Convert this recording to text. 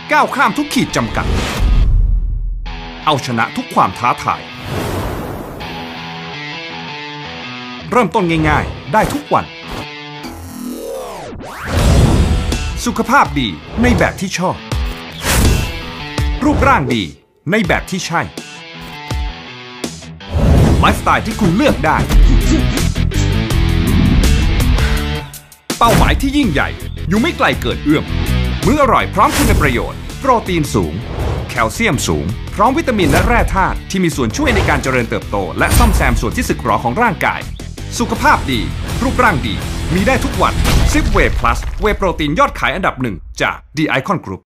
ก้าวข้ามทุกขีดจำกัดเอาชนะทุกความท้าทายเริ่มต้นง่ายๆได้ทุกวันสุขภาพดีในแบบที่ชอบรูปร่างดีในแบบที่ใช่ไลฟ์สไตล์ที่คุณเลือกได้เป้าหมายที่ยิ่งใหญ่อยู่ไม่ไกลเกินเอื้อมมื้ออร่อยพร้อมคุณประโยชน์โปรตีนสูงแคลเซียมสูงพร้อมวิตามินและแร่ธาตุที่มีส่วนช่วยในการเจริญเติบโตและซ่อมแซมส่วนที่สึกหรอของร่างกายสุขภาพดีรูปร่างดีมีได้ทุกวันซิปเวย์พลัสเวย์โปรตีนยอดขายอันดับหนึ่งจาก The Icon Group